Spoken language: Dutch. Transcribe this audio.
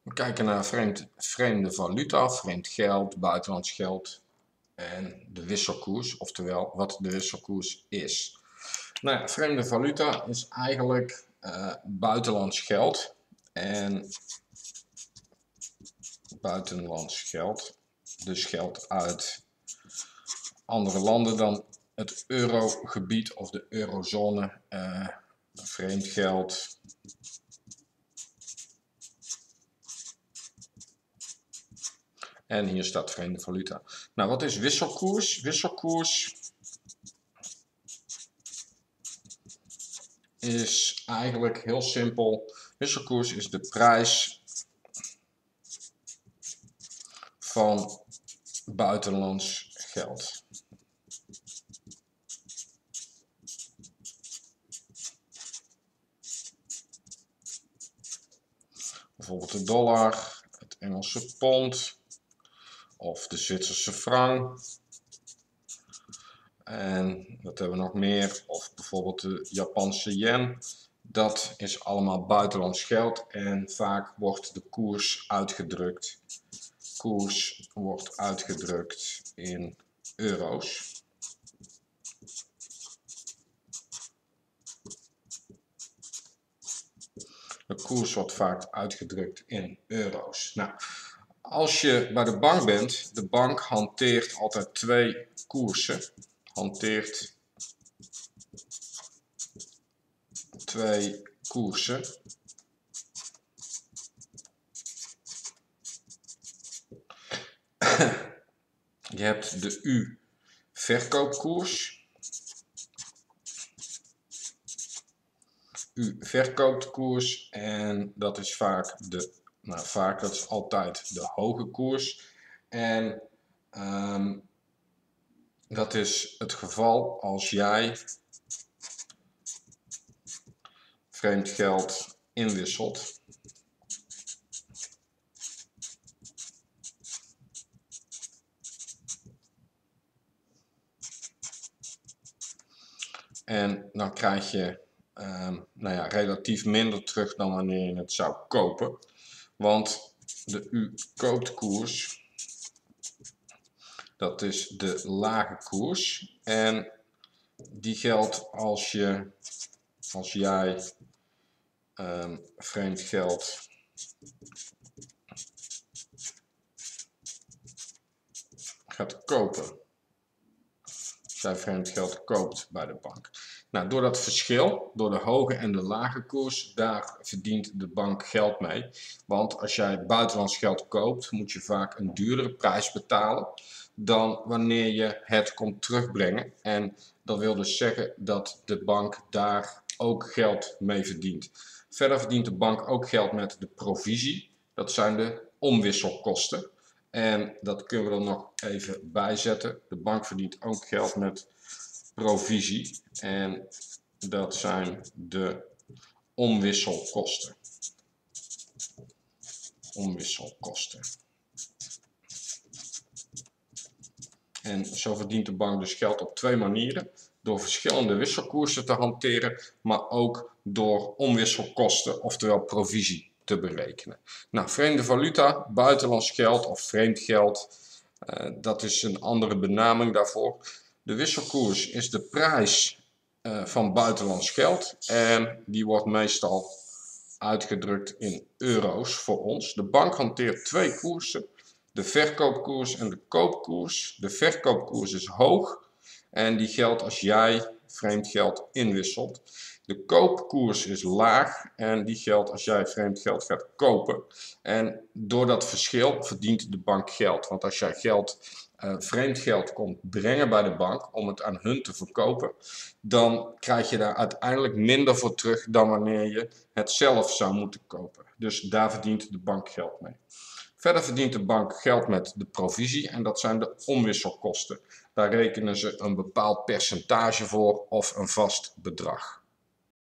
We kijken naar vreemde valuta, vreemd geld, buitenlands geld en de wisselkoers, oftewel wat de wisselkoers is. Nou ja, vreemde valuta is eigenlijk buitenlands geld en buitenlands geld, dus geld uit andere landen dan het eurogebied of de eurozone, vreemd geld. En hier staat vreemde valuta. Nou, wat is wisselkoers? Wisselkoers is eigenlijk heel simpel. Wisselkoers is de prijs van buitenlands geld. Bijvoorbeeld de dollar, het Engelse pond of de Zwitserse frank. En wat hebben we nog meer? Of bijvoorbeeld de Japanse yen. Dat is allemaal buitenlands geld en vaak wordt de koers uitgedrukt. Koers wordt uitgedrukt in euro's. De koers wordt vaak uitgedrukt in euro's. Nou, als je bij de bank bent, de bank hanteert altijd twee koersen. Hanteert twee koersen. Je hebt de U-verkoopkoers. U-verkoopkoers en dat is vaak dat is altijd de hoge koers. En dat is het geval als jij vreemd geld inwisselt. En dan krijg je relatief minder terug dan wanneer je het zou kopen. Want de U-koopkoers, dat is de lage koers. En die geldt als jij vreemd geld gaat kopen. Als jij vreemd geld koopt bij de bank. Nou, door dat verschil, door de hoge en de lage koers, daar verdient de bank geld mee. Want als jij buitenlands geld koopt, moet je vaak een duurdere prijs betalen dan wanneer je het komt terugbrengen. En dat wil dus zeggen dat de bank daar ook geld mee verdient. Verder verdient de bank ook geld met de provisie. Dat zijn de omwisselkosten. En dat kunnen we er nog even bij zetten. De bank verdient ook geld met provisie. En dat zijn de omwisselkosten. Omwisselkosten. En zo verdient de bank dus geld op twee manieren. Door verschillende wisselkoersen te hanteren, maar ook door omwisselkosten, oftewel provisie, te berekenen. Nou, vreemde valuta, buitenlands geld of vreemd geld, dat is een andere benaming daarvoor. De wisselkoers is de prijs van buitenlands geld en die wordt meestal uitgedrukt in euro's voor ons. De bank hanteert twee koersen. De verkoopkoers en de koopkoers. De verkoopkoers is hoog en die geldt als jij vreemd geld inwisselt. De koopkoers is laag en die geldt als jij vreemd geld gaat kopen. En door dat verschil verdient de bank geld. Want als jij vreemd geld komt brengen bij de bank om het aan hun te verkopen, dan krijg je daar uiteindelijk minder voor terug dan wanneer je het zelf zou moeten kopen. Dus daar verdient de bank geld mee. Verder verdient de bank geld met de provisie en dat zijn de omwisselkosten. Daar rekenen ze een bepaald percentage voor of een vast bedrag.